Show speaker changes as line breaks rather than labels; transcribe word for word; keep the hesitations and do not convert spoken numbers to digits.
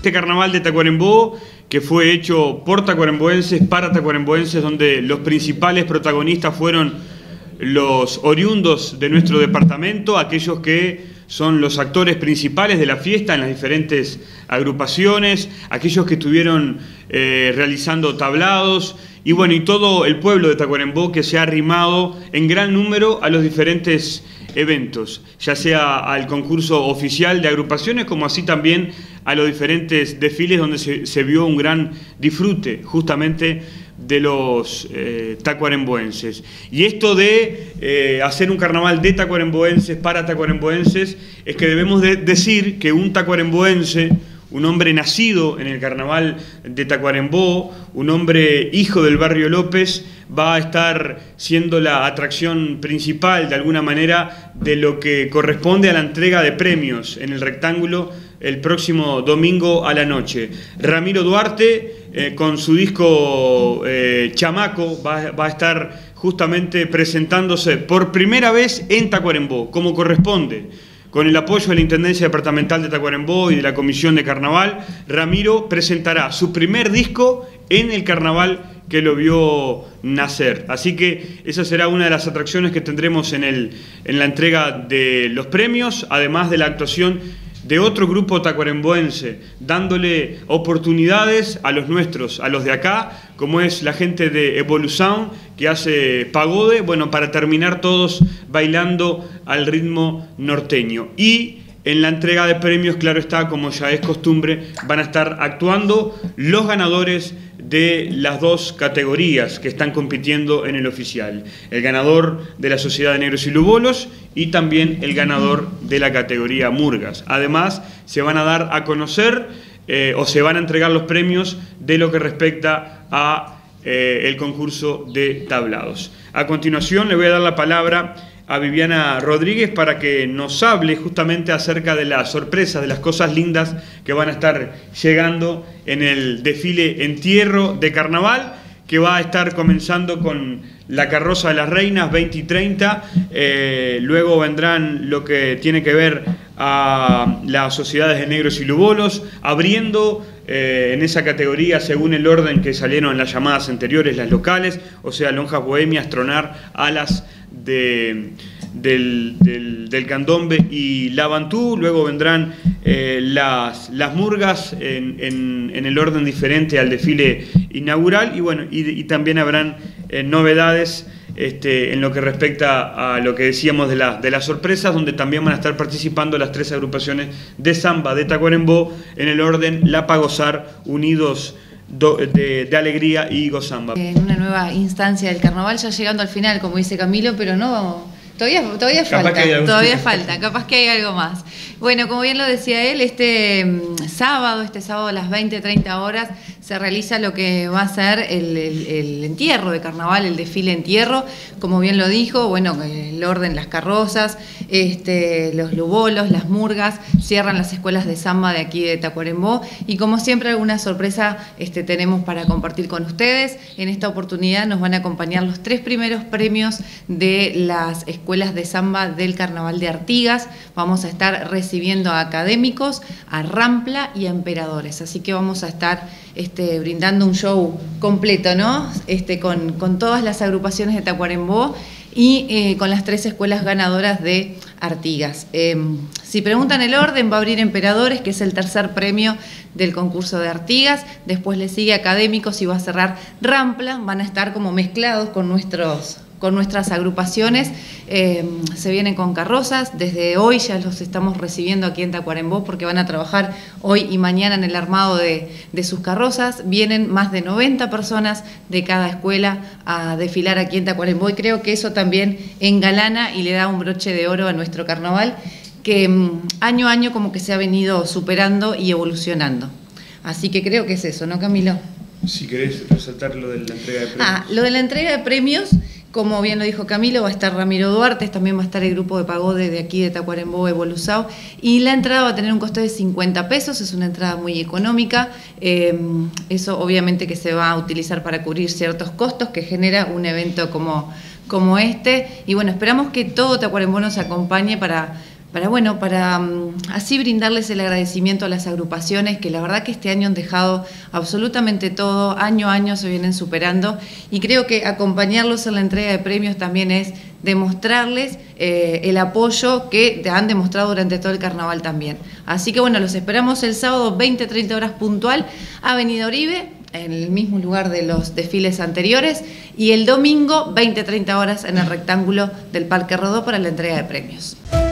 Este carnaval de Tacuarembó, que fue hecho por tacuaremboenses para tacuaremboenses, donde los principales protagonistas fueron los oriundos de nuestro departamento, aquellos que son los actores principales de la fiesta en las diferentes agrupaciones, aquellos que estuvieron eh, realizando tablados, y bueno, y todo el pueblo de Tacuarembó que se ha arrimado en gran número a los diferentes eventos, ya sea al concurso oficial de agrupaciones, como así también a los diferentes desfiles donde se, se vio un gran disfrute justamente de los eh, tacuaremboenses. Y esto de eh, hacer un carnaval de tacuaremboenses para tacuaremboenses es que debemos de decir que un tacuaremboense, un hombre nacido en el carnaval de Tacuarembó, un hombre hijo del barrio López, va a estar siendo la atracción principal de alguna manera de lo que corresponde a la entrega de premios en el rectángulo el próximo domingo a la noche. Ramiro Duarte, eh, con su disco eh, Chamaco, va, va a estar justamente presentándose por primera vez en Tacuarembó, como corresponde. Con el apoyo de la Intendencia Departamental de Tacuarembó y de la Comisión de Carnaval, Ramiro presentará su primer disco en el carnaval que lo vio nacer. Así que esa será una de las atracciones que tendremos en, el, en la entrega de los premios, además de la actuación de otro grupo tacuaremboense, dándole oportunidades a los nuestros, a los de acá, como es la gente de Evolución, que hace pagode, bueno, para terminar todos bailando al ritmo norteño. Y en la entrega de premios, claro está, como ya es costumbre, van a estar actuando los ganadores de las dos categorías que están compitiendo en el oficial. El ganador de la Sociedad de Negros y Lubolos y también el ganador de la categoría Murgas. Además, se van a dar a conocer eh, o se van a entregar los premios de lo que respecta a eh, el concurso de tablados. A continuación, le voy a dar la palabra a Viviana Rodríguez para que nos hable justamente acerca de las sorpresas, de las cosas lindas que van a estar llegando en el desfile Entierro de Carnaval, que va a estar comenzando con la carroza de las reinas veinte y treinta, eh, luego vendrán lo que tiene que ver a las sociedades de negros y lubolos, abriendo eh, en esa categoría según el orden que salieron en las llamadas anteriores, las locales, o sea, lonjas bohemias, tronar, alas de, del, del, del candombe y la bantú. Luego vendrán eh, las, las murgas en, en, en el orden diferente al desfile inaugural, y bueno, y, y también habrán eh, novedades Este, en lo que respecta a lo que decíamos de, la, de las sorpresas, donde también van a estar participando las tres agrupaciones de samba de Tacuarembó en el orden La Pa' Gozar, Unidos do, de, de Alegría y Gozamba.
En una nueva instancia del carnaval, ya llegando al final, como dice Camilo, pero no, todavía, todavía falta, todavía falta, capaz que hay algo más. Bueno, como bien lo decía él, este sábado, este sábado a las veinte, treinta horas, se realiza lo que va a ser el, el, el entierro de carnaval, el desfile entierro, como bien lo dijo, bueno, el orden, las carrozas, este, los lubolos, las murgas, cierran las escuelas de samba de aquí de Tacuarembó, y como siempre alguna sorpresa este, tenemos para compartir con ustedes. En esta oportunidad nos van a acompañar los tres primeros premios de las escuelas de samba del Carnaval de Artigas. Vamos a estar recibiendo a académicos, a Rampla y a emperadores, así que vamos a estar Este, brindando un show completo, ¿no? Este, con, con todas las agrupaciones de Tacuarembó y eh, con las tres escuelas ganadoras de Artigas. Eh, si preguntan el orden, va a abrir Emperadores, que es el tercer premio del concurso de Artigas, después le sigue Académicos y va a cerrar Rampla. Van a estar como mezclados con nuestros... con nuestras agrupaciones, eh, se vienen con carrozas, desde hoy ya los estamos recibiendo aquí en Tacuarembó porque van a trabajar hoy y mañana en el armado de, de sus carrozas. Vienen más de noventa personas de cada escuela a desfilar aquí en Tacuarembó, y creo que eso también engalana y le da un broche de oro a nuestro carnaval, que año a año como que se ha venido superando y evolucionando. Así que creo que es eso, ¿no, Camilo?
Si querés resaltar lo de la entrega de premios.
Ah, lo de la entrega de premios, como bien lo dijo Camilo, va a estar Ramiro Duarte, también va a estar el grupo de pagode de aquí de Tacuarembó, Evolución, y la entrada va a tener un costo de cincuenta pesos, es una entrada muy económica. Eh, eso obviamente que se va a utilizar para cubrir ciertos costos que genera un evento como, como este, y bueno, esperamos que todo Tacuarembó nos acompañe para... para, bueno, para um, así brindarles el agradecimiento a las agrupaciones que la verdad que este año han dejado absolutamente todo, año a año se vienen superando, y creo que acompañarlos en la entrega de premios también es demostrarles eh, el apoyo que han demostrado durante todo el carnaval también. Así que bueno, los esperamos el sábado veinte a treinta horas puntual, Avenida Oribe, en el mismo lugar de los desfiles anteriores, y el domingo veinte a treinta horas en el rectángulo del Parque Rodó para la entrega de premios.